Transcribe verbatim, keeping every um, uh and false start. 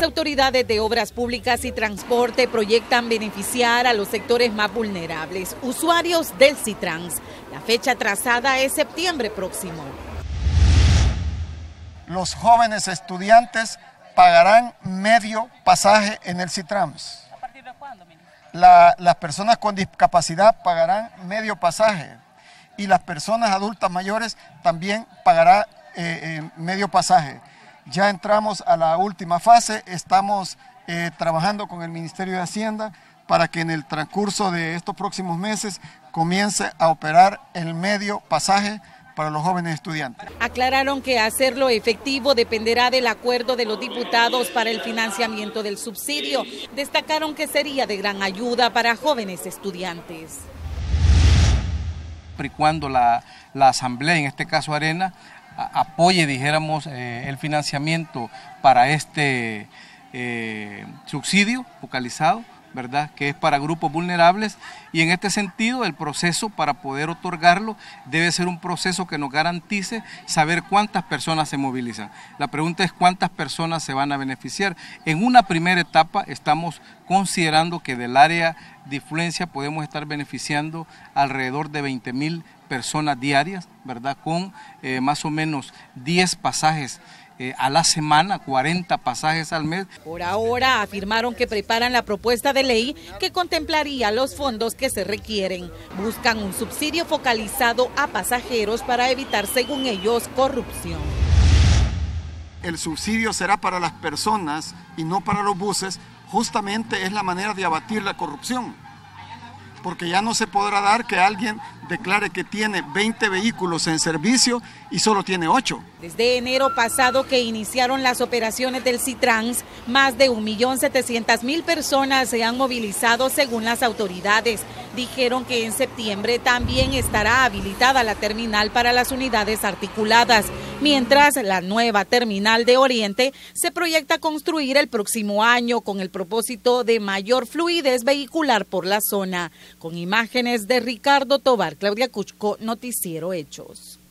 autoridades de Obras Públicas y Transporte proyectan beneficiar a los sectores más vulnerables, usuarios del SITRANS. La fecha trazada es septiembre próximo. Los jóvenes estudiantes pagarán medio pasaje en el SITRANS. ¿A partir de cuándo, ministro? La, las personas con discapacidad pagarán medio pasaje y las personas adultas mayores también pagarán eh, eh, medio pasaje. Ya entramos a la última fase, estamos eh, trabajando con el Ministerio de Hacienda para que en el transcurso de estos próximos meses comience a operar el medio pasaje para los jóvenes estudiantes. Aclararon que hacerlo efectivo dependerá del acuerdo de los diputados para el financiamiento del subsidio. Destacaron que sería de gran ayuda para jóvenes estudiantes. Y cuando la, la Asamblea, en este caso Arena, a, apoye, dijéramos, eh, el financiamiento para este eh, subsidio focalizado, ¿verdad?, que es para grupos vulnerables, y en este sentido el proceso para poder otorgarlo debe ser un proceso que nos garantice saber cuántas personas se movilizan. La pregunta es cuántas personas se van a beneficiar. En una primera etapa estamos considerando que del área de influencia podemos estar beneficiando alrededor de veinte mil personas diarias, ¿verdad?, con eh, más o menos diez pasajes Eh, a la semana, cuarenta pasajes al mes. Por ahora afirmaron que preparan la propuesta de ley que contemplaría los fondos que se requieren. Buscan un subsidio focalizado a pasajeros para evitar, según ellos, corrupción. El subsidio será para las personas y no para los buses, justamente es la manera de abatir la corrupción. Porque ya no se podrá dar que alguien declare que tiene veinte vehículos en servicio y solo tiene ocho. Desde enero pasado que iniciaron las operaciones del SITRANS, más de un millón setecientas mil personas se han movilizado según las autoridades. Dijeron que en septiembre también estará habilitada la terminal para las unidades articuladas, mientras la nueva terminal de Oriente se proyecta construir el próximo año con el propósito de mayor fluidez vehicular por la zona. Con imágenes de Ricardo Tobar, Claudia Cuchco, Noticiero Hechos.